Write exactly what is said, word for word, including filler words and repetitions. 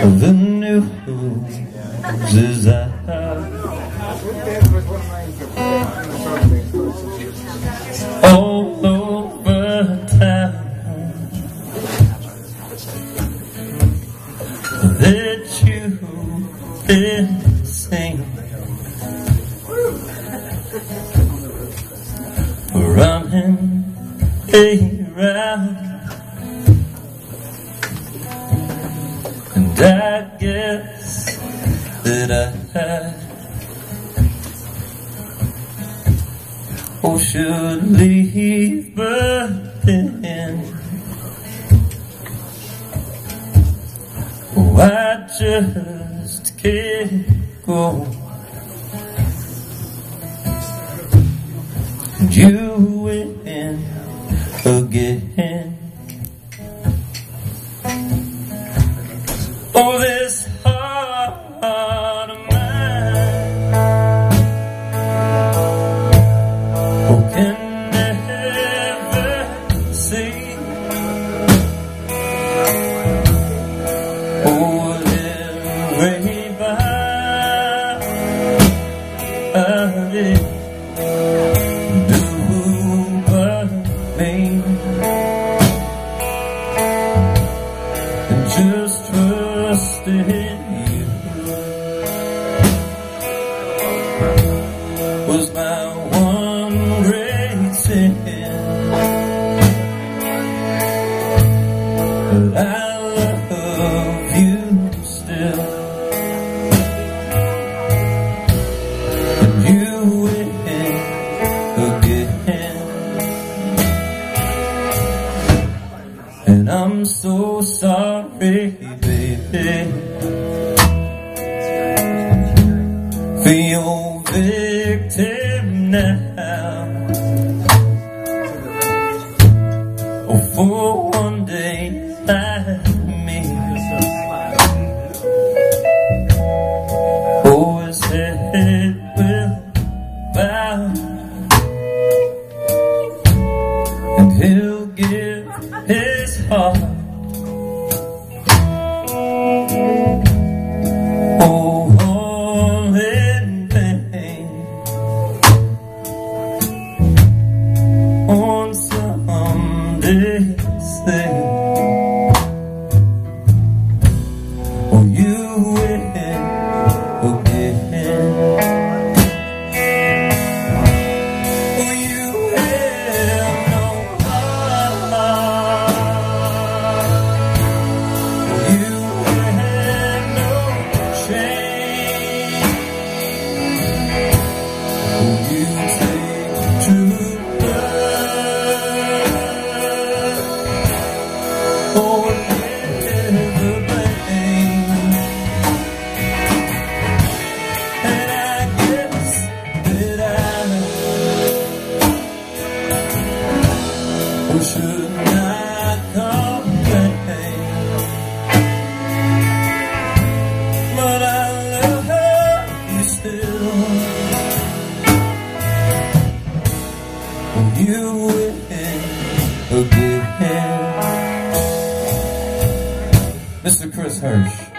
The news is out all over town that you've been singing, running around. And I guess that I oh, should leave, but then oh, I just can't go. And you win again. Oh, this heart of mine, oh, can never see, oh, everybody do but me, and just trust in you was my one great sin. But I love you still, and you win again. And I'm so sorry, baby, for your victim now. Oh, for one day like me, oh, his head will bow, and he'll give his heart. Oh, all in vain on Sunday's thing. Oh, you win again. Oh, you have no heart. You have no shame. Oh, you take true blood. Oh, never blame. And I guess that I oh, should not complain, but I love you still. You win again. Mister Chris Hirsch.